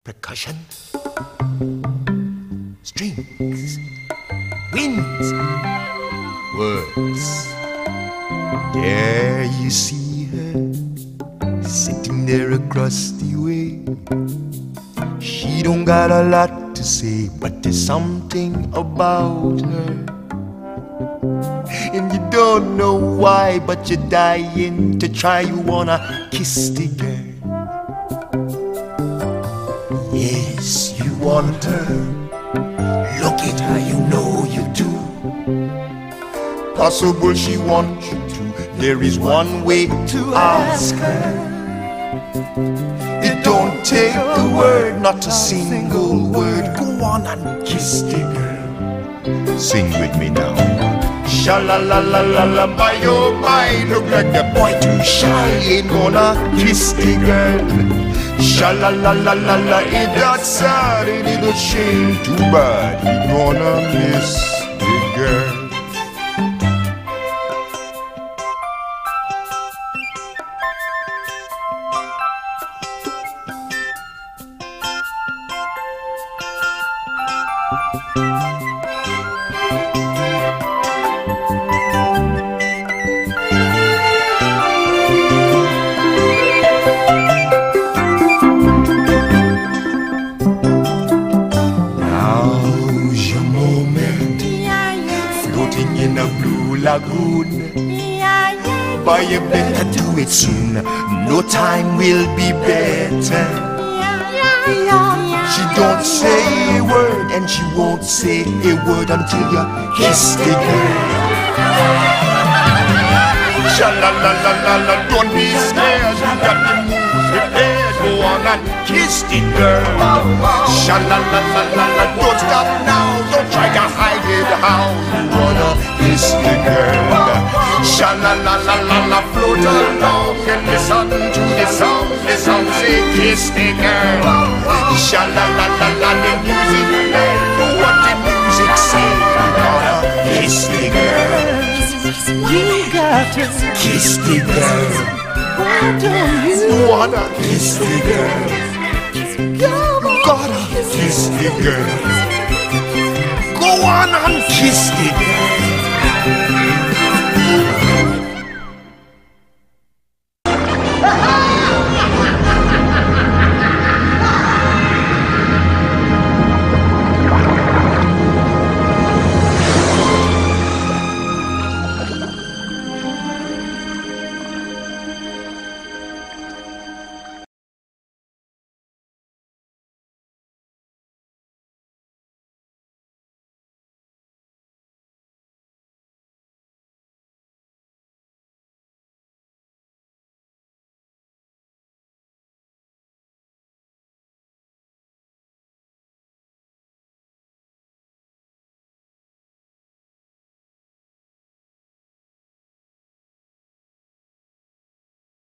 percussion, strings, winds, words. There you see her, sitting there across the way. She don't got a lot to say, but there's something about her. And you don't know why, but you're dying to try. You wanna kiss the girl. Yes, you want her. Look at her, you know you do. Possible she wants you to. There is one way to ask her. It don't take a word, not a single word. Go on and kiss the girl. Sing with me now. Sha-la-la-la-la-la, by your mind. Look like the boy too shy, ain't gonna kiss the girl. Sha-la-la-la-la-la, ain't that sad, ain't it a shame? Too bad, he gonna miss the girl. In a blue lagoon, but you better do it soon. No time will be better. She don't say a word, and she won't say a word until you kiss the girl. Sha-la-la-la-la-la, don't be scared. You got to move prepared. Go on and kiss the girl. Sha-la-la-la-la-la, don't stop now. Don't try to hide it how you wanna kiss the girl. Sha-la-la-la-la-la, float along and listen to the song. The song say kiss the girl. Sha-la-la-la-la, the music play. What the music say? You gotta kiss the girl. You got to Kiss the girl. Why don't you Wanna kiss the girl. Gotta kiss the girl. Go on and kiss the girl.